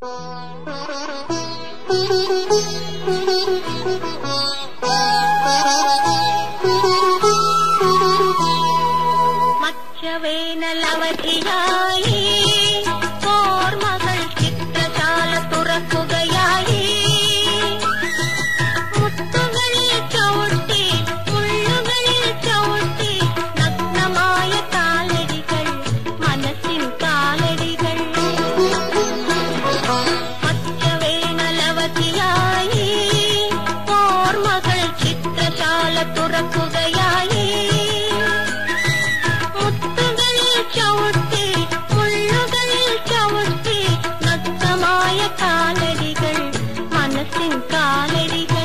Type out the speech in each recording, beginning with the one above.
മച്ചവേനലവധിയായി ഓർമ്മകൾ ചിത്രശാല തുറക്കുകയായി. മുത്തുകളിൽ ചവിട്ടി മുള്ളുകളിൽ ചവിട്ടി നഗ്നമായ കാലടികൾ മനസ്സിൻ കാലടികൾ. മച്ചവേനലവധിയായി ഓർമ്മകൾ ചിത്രശാല തുറക്കുകയായി. ചവിട്ടി മുള്ളുകളിൽ ചവിട്ടി നഗ്നമായ കാലടികൾ മനസ്സിൻ കാലടികൾ.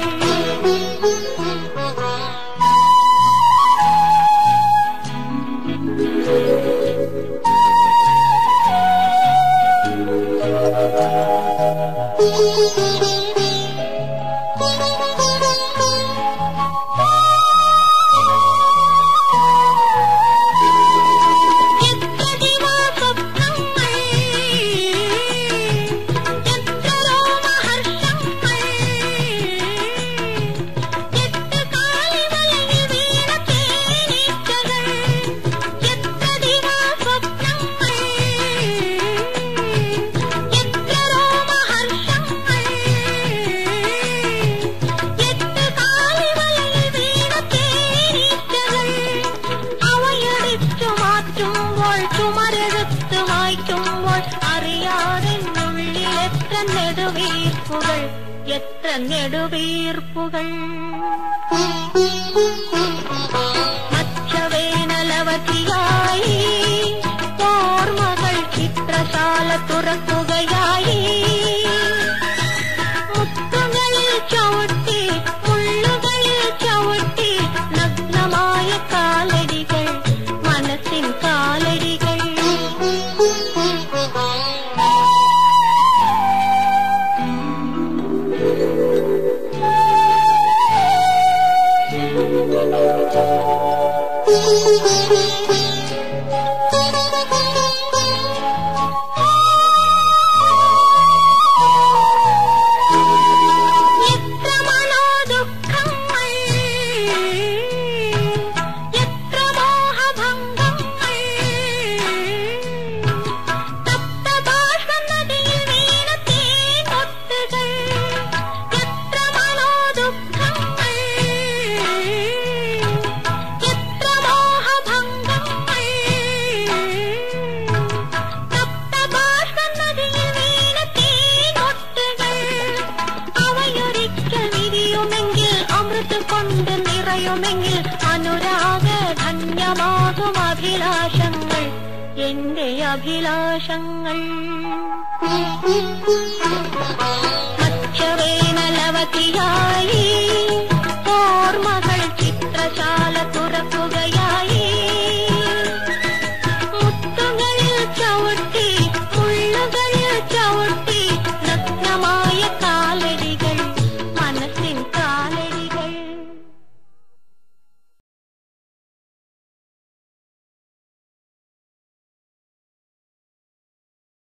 ചുമരെടുത്ത് വായിക്കുമ്പോൾ അറിയാതെ ഉള്ളിൽ എത്ര നെടുവീർപ്പുകൾ എത്ര നെടുവീർപ്പുകൾ. മച്ചവേനലവധിയായി ഓർമ്മകൾ ചിത്രശാല തുറക്കുകയായി. മുത്തുകളിൽ ചവിട്ടി മുള്ളുകളിൽ ചവിട്ടി നഗ്നമായ കാലടികൾ മനസ്സിൻ കാലടികൾ. എത്ര മനോദുഃഖങ്ങൾ എത്ര മോഹഭംഗങ്ങൾ തപ്തബാഷ്പനദിയിൽ വീണ തേൻകൊട്ടുകൾ. എത്ര മനോദുഃഖങ്ങൾ എത്ര മോഹഭംഗങ്ങൾ തപ്തബാഷ്പനദിയിൽ വീണ തേൻകൊട്ടുകൾ. അവയൊരിക്കൽ വിരിയുമെങ്കിൽ അമൃത് കൊണ്ട് നിറയുമെങ്കിൽ അനുരാഗ ധന്യമാകും അഭിലാഷങ്ങൾ എന്റെ അഭിലാഷങ്ങൾ. മച്ചവേനലവധിയായി